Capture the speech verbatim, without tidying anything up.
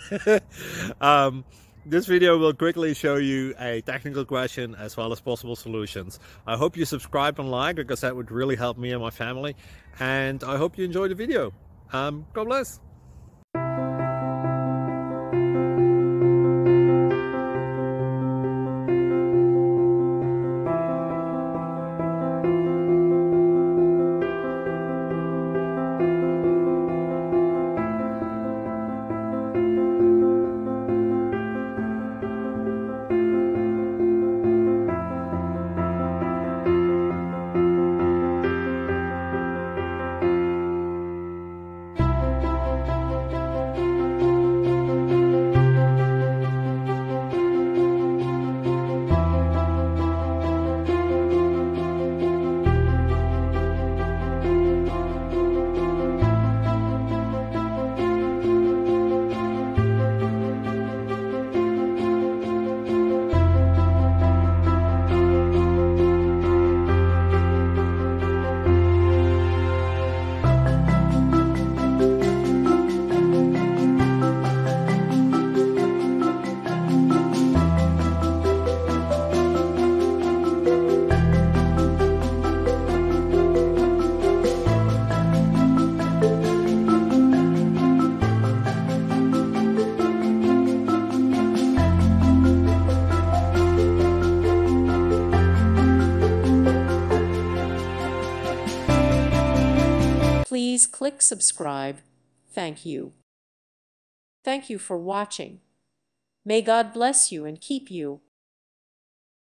um, this video will quickly show you a technical question as well as possible solutions. I hope you subscribe and like, because that would really help me and my family. And I hope you enjoy the video. Um, God bless. Please click subscribe. Thank you. Thank you for watching. May God bless you and keep you.